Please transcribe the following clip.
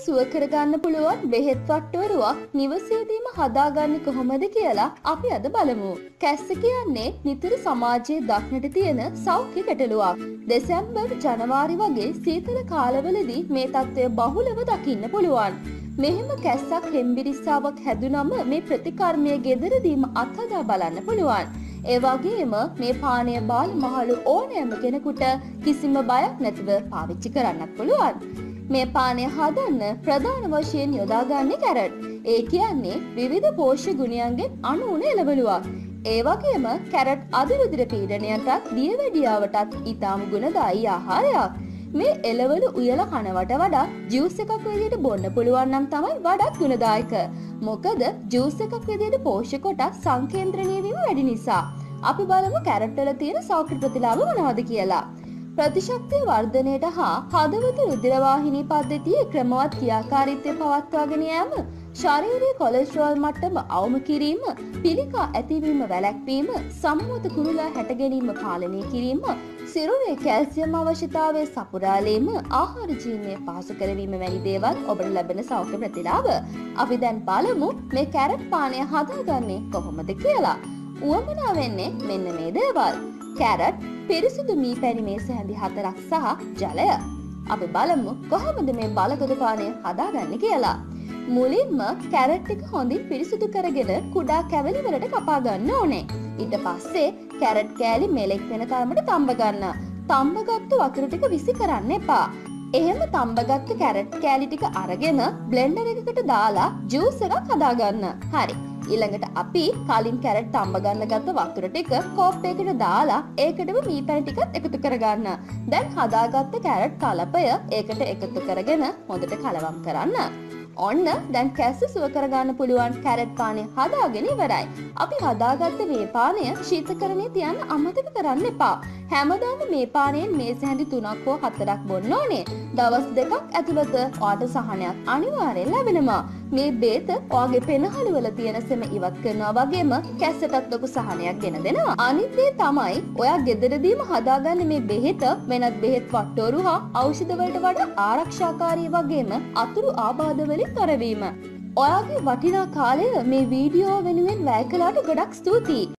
සුව කරගන්න පුළුවන් බෙහෙත් වට්ටෝරුවක් නිවසේදීම හදාගන්නේ කොහොමද කියලා අපි අද බලමු. කැස්ස කියන්නේ නිතර සමාජයේ දක්නට තියෙන සෞඛ්‍ය ගැටලුවක්. දෙසැම්බර් ජනවාරි වගේ සීතල කාලවලදී මේ තත්ත්වය බහුලව දකින්න පුළුවන්. මෙහෙම කැස්සක් හෙම්බිරිස්සාවක් හැදුනම මේ ප්‍රතිකර්මය ගෙදරදීම අත්හදා බලන්න පුළුවන්. ඒ වගේම මේ පානය බාල මහලු ඕනෑම කෙනෙකුට කිසිම බයක් නැතිව පාවිච්චි කරන්නත් පුළුවන්. මේ පානය හදන්න ප්‍රධාන වශයෙන් යොදාගන්නේ කැරට්. ඒ කියන්නේ විවිධ පෝෂ්‍ය ගුණයන්ගෙන් අණු එළවලුවක්. ඒ වගේම කැරට් අදිරුදිර පීඩනයටත් දියවැඩියාවටත් ඉතාම ගුණදායී ආහාරයක්. මේ එළවලු උයලා කනවට වඩා ජූස් එකක් විදිහට බොන්න පුළුවන් නම් තමයි වඩාත් ගුණදායක. මොකද ජූස් එකක් විදිහට පෝෂ්‍ය කොටස් සංකේන්ද්‍රණය වීම වැඩි නිසා. අපි බලමු කැරට් වල තියෙන සෞඛ්‍ය ප්‍රතිලාභ මොනවද කියලා. ප්‍රතිශක්තිය වර්ධනයට හා හදවත රුධිර වාහිනී පද්ධතියේ ක්‍රමවත් ක්‍රියාකාරීත්වය පවත්වාගෙන යාම, ශාරීරික කොලෙස්ටරෝල් මට්ටම අවම කිරීම, පිළිකා ඇතිවීම වැළැක්වීම, සම්මත කුරුලා හැට ගැනීම පාලනය කිරීම, සිරුරේ කැල්සියම් අවශ්‍යතාවය සපුරාලීම, ආහාර ජීර්ණය පහසු කරවීම වැනි දේවල් ඔබට ලැබෙන සෞඛ්‍ය ප්‍රතිලාභ. අපි දැන් බලමු මේ කැරට් පානය හදාගන්නේ කොහොමද කියලා. උවමනා වෙන්නේ මෙන්න මේ දේවල්. කැරට්, පිරිසිදු මී පැණි මේස හැඳි 4ක් සහ ජලය. අපි බලමු කොහොමද මේ බලගොඩ පානය හදාගන්නේ කියලා. මුලින්ම කැරට් ටික හොඳින් පිරිසිදු කරගෙන කුඩා කැවලි වලට කපා ගන්න ඕනේ. ඊට පස්සේ කැරට් කෑලි මෙලෙක් වෙන තරමට තඹ ගන්න. තඹගත්තු වතුර ටික විසි කරන්න එපා. එහෙම තඹගත්තු කැරට් කෑලි ටික අරගෙන බ්ලෙන්ඩර් එකකට දාලා ජූස් එකක් හදාගන්න. හරි. ඊළඟට අපි කලින් කැරට් තඹ ගන්න ගත්ත වතුර ටික කෝප්පයකට දාලා ඒකටම මී පැණි ටිකත් එකතු කරගන්න. දැන් හදාගත්ත කැරට් කලපය ඒකට එකතු කරගෙන හොඳට කලවම් කරන්න. ඔන්න දැන් කැස්ස සුව කරගන්න පුළුවන් කැරට් පානය හදාගෙන ඉවරයි. අපි හදාගත්ත මේ පානය ශීතකරණයේ තියන්න අමතක කරන්න එපා. හැමදාම මේ පානයෙන් මේස හැඳි 3ක් හෝ 4ක් බොන්න ඕනේ. දවස් 2ක් ඇතුළත ඔයාට සහනයක් අනිවාර්යෙන් ලැබෙනවා. මේ බේත ඔයාගේ පෙනහළු වල තියෙන සෙම ඉවත් කරනවා වගේම කැස්සටත් ලොකු සහනයක් ගෙන දෙනවා. අනිත් දේ තමයි ඔයා ගෙදරදීම හදාගන්න මේ බෙහෙත වෙනත් බෙහෙත් වට්ටෝරු හා ඖෂධ වලට වඩා ආරක්ෂාකාරී වගේම අතුරු ආබාධ වලින් තොර වීම. ඔයාගේ වටිනා කාලය මේ වීඩියෝ වෙනුවෙන් වැය කළාට ගොඩක් ස්තුතියි.